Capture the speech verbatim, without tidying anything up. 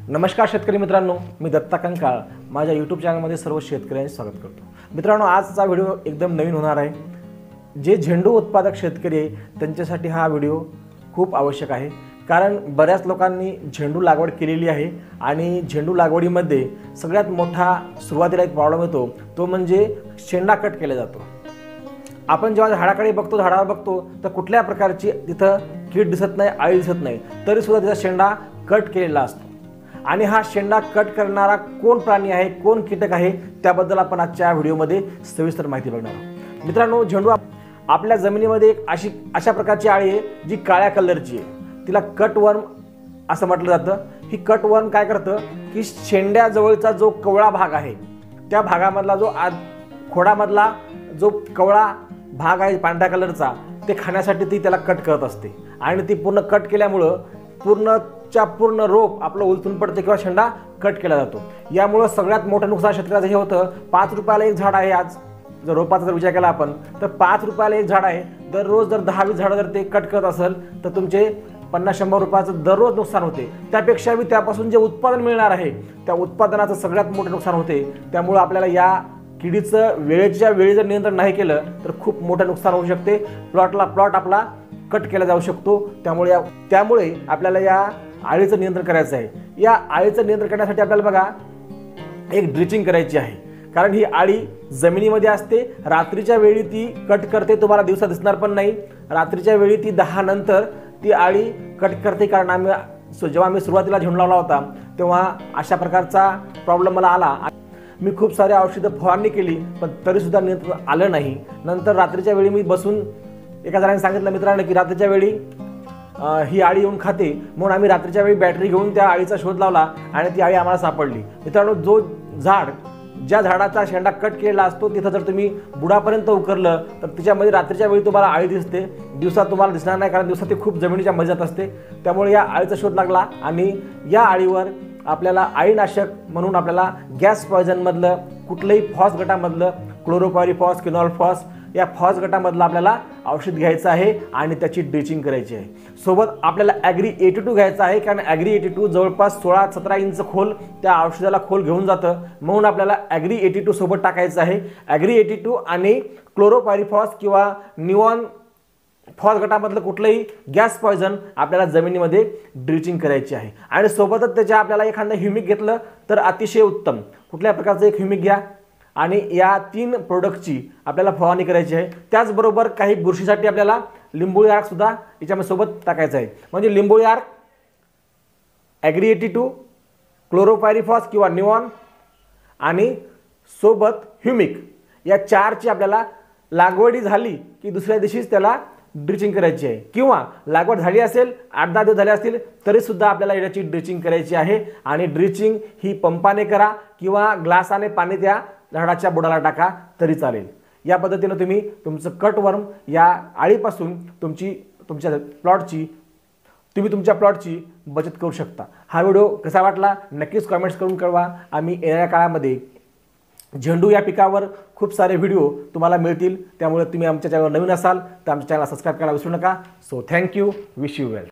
नमस्कार शेतकरी मित्रांनो, मी दत्ता कंकाळ माझ्या यूट्यूब चॅनलमध्ये सर्व शेतकऱ्यांचे स्वागत करतो। मित्रांनो, आजचा व्हिडिओ एकदम नवीन होणार आहे। जे झेंडू उत्पादक शेतकरी आहे त्यांच्यासाठी हा व्हिडिओ खूप आवश्यक आहे, कारण बऱ्याच लोकांनी झेंडू लागवड केलेली आहे आणि झेंडू लागवडीमध्ये सगळ्यात मोठा सुरुवातीला एक प्रॉब्लेम येतो, तो म्हणजे शेंडा कट केला जातो। आपण जेव्हा झाडाकडे बघतो झाडावर बघतो तर कुठल्या प्रकारची तिथं कीड दिसत नाही, आळी दिसत नाही, तरी सुद्धा त्याचा शेंडा कट केलेला असतो। आणि हा शेंडा कट करणारा कोण प्राणी आहे, कोण कीटक आहे, त्याबद्दल आपण आजच्या व्हिडिओमध्ये सविस्तर माहिती बघणार आहोत। मित्रांनो, झेंडू आपल्या जमिनीमध्ये एक अशी अशा प्रकारची आळी आहे जी काळ्या कलरची आहे, तिला कटवर्म असं म्हटलं जातं। ही कटवर्म काय करतं की शेंड्याजवळचा जो कवळा भाग आहे त्या भागामधला जो आत खोडामधला जो कवळा भाग आहे पांढऱ्या कलरचा, ते खाण्यासाठी ती त्याला कट करत असते आणि ती पूर्ण कट केल्यामुळं पूर्णच्या पूर्ण रोप आपलं उलटून पडते किंवा शेंडा कट केला जातो। यामुळे सगळ्यात मोठं नुकसान शेतकऱ्याचं हे होतं। पाच रुपयाला एक झाड आहे, आज जर रोपाचा जर विचार केला आपण तर पाच रुपयाला एक झाड आहे। दररोज जर दहा वीस झाडं जर ते कट करत असेल तर तुमचे पन्नास शंभर रुपयाचं दररोज नुकसान होते। त्यापेक्षा बी त्यापासून जे उत्पादन मिळणार आहे त्या उत्पादनाचं सगळ्यात मोठं नुकसान होते। त्यामुळे आपल्याला या किडीचं वेळेच्या वेळी जर नियंत्रण नाही केलं तर खूप मोठं नुकसान होऊ शकते। प्लॉटला प्लॉट आपला कट केला जाऊ शकतो। त्यामुळे त्यामुळे आपल्याला या आळीचं नियंत्रण करायचं आहे। या आळीचं नियंत्रण करण्यासाठी आपल्याला बघा एक ड्रिचिंग करायची आहे, कारण ही आळी जमिनीमध्ये असते। रात्रीच्या वेळी ती कट करते, तुम्हाला दिवसा दिसणार पण नाही। रात्रीच्या वेळी ती दहा नंतर ती आळी कट करते, कारण आम्ही जेव्हा मी सुरुवातीला झेंडू लावला होता तेव्हा अशा प्रकारचा प्रॉब्लेम मला आला। मी खूप सारे औषधं फवारणी केली पण तरी सुद्धा नियंत्रण आलं नाही। नंतर रात्रीच्या वेळी मी बसून एका जणांनी सांगितलं मित्रांनो की रात्रीच्या वेळी ही आळी येऊन खाते, म्हणून आम्ही रात्रीच्या वेळी बॅटरी घेऊन त्या आळीचा शोध लावला आणि ती आळी आम्हाला सापडली। मित्रांनो, जो झाड ज्या झाडाचा शेंडा कट केलेला असतो तिथं जर तुम्ही बुडापर्यंत उकरलं तर त्याच्यामध्ये रात्रीच्या वेळी तुम्हाला आळी दिसते, दिवसा तुम्हाला दिसणार नाही, कारण दिवसा ती खूप जमिनीच्या मध्ये जात असते। त्यामुळे या आळीचा शोध लागला आणि या आळीवर आपल्याला आळीनाशक म्हणून आपल्याला गॅस पॉयझन मधलं कुठलंही फॉस गटामधलं क्लोरोपायरीफॉस, किनॉलफॉस या फॉस गटामधलं आपल्याला औषध घ्यायचं आहे आणि त्याची ड्रिचिंग करायची आहे। सोबत आपल्याला ॲग्री एटी टू घ्यायचं आहे, कारण ॲग्री एटी टू जवळपास सोळा सतरा इंच खोल त्या औषधाला खोल घेऊन जातं, म्हणून आपल्याला ॲग्री एटी टू सोबत टाकायचं आहे। ॲग्री एटी टू आणि क्लोरोपायरीफॉस किंवा निऑन फॉस गटामधलं कुठलंही गॅस पॉयझन आपल्याला जमिनीमध्ये ड्रिचिंग करायची आहे। आणि सोबतच त्याच्या आपल्याला एखादं ह्युमिक घेतलं तर अतिशय उत्तम। कुठल्या प्रकारचं एक ह्युमिक घ्या आणि या तीन प्रोडक्टची आपल्याला फवारणी करायची आहे। त्याचबरोबर काही बुरशीसाठी आपल्याला लिंबोळी आर्क सुद्धा याच्यामध्ये सोबत टाकायचं आहे। म्हणजे लिंबोळी आर्क, ॲग्री एटी टू, क्लोरोपायरीफॉस किंवा निऑन आणि सोबत ह्युमिक या चारची आपल्याला लागवडी झाली की दुसऱ्या दिवशीच त्याला ड्रिचिंग करायची आहे, किंवा लागवड झाली असेल आठ दहा दिवस झाले असतील तरी सुद्धा आपल्याला याची ड्रिचिंग करायची आहे। आणि ड्रिचिंग ही पंपाने करा किंवा ग्लासाने पाणी त्या झाडाच्या बुडाला टाका तरी चालेल। या पद्धतीने तुम्ही तुमचं कटवर्म या आळीपासून तुमची तुमच्या प्लॉटची तुम्ही तुमच्या प्लॉटची बचत करू शकता। हा व्हिडिओ कसा वाटला नक्कीच कमेंट्स करून कळवा। आम्ही येणाऱ्या काळामध्ये झेंडू या पिकावर खूप सारे व्हिडिओ तुम्हाला मिळतील, त्यामुळे तुम्ही आमच्या चॅनलवर नवीन असाल तर आमच्या चॅनलला सबस्क्राईब करायला विसरू नका। So thank you, wish you well.